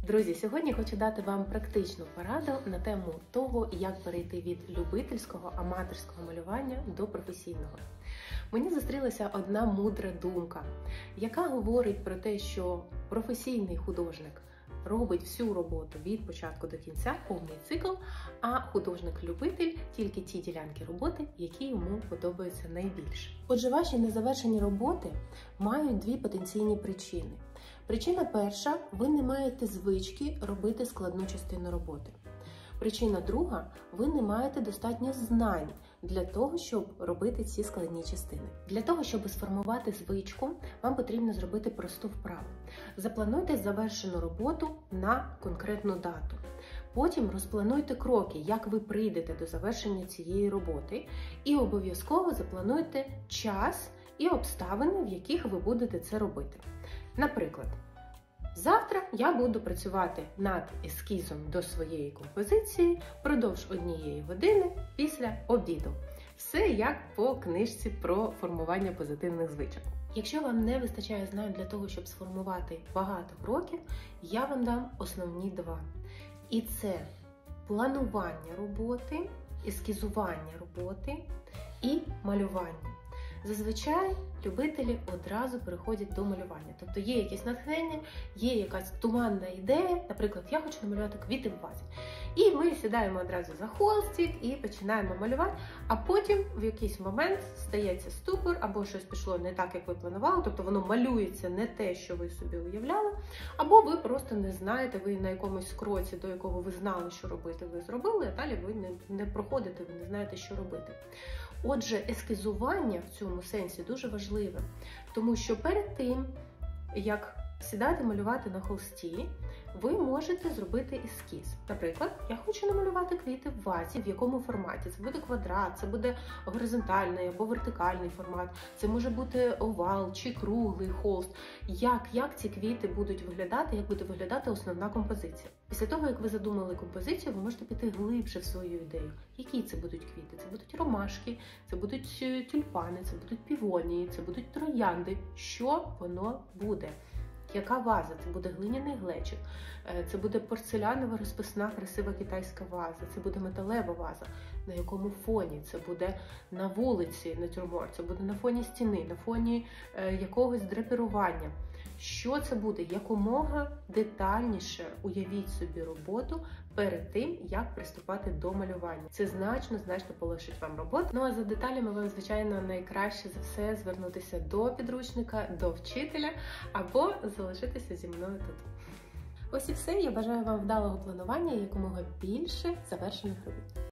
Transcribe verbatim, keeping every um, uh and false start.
Друзі, сьогодні хочу дати вам практичну пораду на тему того, як перейти від любительського, аматорського малювання до професійного. Мені зустрілася одна мудра думка, яка говорить про те, що професійний художник робить всю роботу від початку до кінця, повний цикл, а художник-любитель тільки ті ділянки роботи, які йому подобаються найбільше. Отже, ваші незавершені роботи мають дві потенційні причини. Причина перша – ви не маєте звички робити складну частину роботи. Причина друга – ви не маєте достатньо знань для того, щоб робити ці складні частини. Для того, щоб сформувати звичку, вам потрібно зробити просту вправу. Заплануйте завершену роботу на конкретну дату. Потім розплануйте кроки, як ви прийдете до завершення цієї роботи, і обов'язково заплануйте час і обставини, в яких ви будете це робити. Наприклад, завтра я буду працювати над ескізом до своєї композиції впродовж однієї години після обіду. Все як по книжці про формування позитивних звичок. Якщо вам не вистачає знань для того, щоб сформувати багато кроків, я вам дам основні два. І це планування роботи, ескізування роботи і малювання. Зазвичай любителі одразу переходять до малювання. Тобто є якесь натхнення, є якась туманна ідея, наприклад, я хочу намалювати квіти в вазі. І ми сідаємо одразу за холстик і починаємо малювати, а потім в якийсь момент стається ступор, або щось пішло не так, як ви планували, тобто воно малюється не те, що ви собі уявляли, або ви просто не знаєте, ви на якомусь кроці, до якого ви знали, що робити, ви зробили, а далі ви не, не проходите, ви не знаєте, що робити. Отже, ескізування в цьому сенсі дуже важливе, тому що перед тим, як сідати малювати на холсті, ви можете зробити ескіз. Наприклад, я хочу намалювати квіти в вазі, в якому форматі. Це буде квадрат, це буде горизонтальний або вертикальний формат, це може бути овал чи круглий холст. Як, як ці квіти будуть виглядати, як буде виглядати основна композиція. Після того, як ви задумали композицію, ви можете піти глибше в свою ідею. Які це будуть квіти? Це будуть ромашки, це будуть тюльпани, це будуть півонії, це будуть троянди. Що воно буде? Яка ваза? Це буде глиняний глечик, це буде порцелянова розписна красива китайська ваза, це буде металева ваза. На якому фоні? Це буде на вулиці натюрморт, це буде на фоні стіни, на фоні е, якогось драпірування. Що це буде? Якомога детальніше уявіть собі роботу перед тим, як приступати до малювання. Це значно, значно полегшить вам роботу. Ну а за деталями вам, звичайно, найкраще за все звернутися до підручника, до вчителя або залишитися зі мною тут. Ось і все. Я бажаю вам вдалого планування і якомога більше завершених робіт.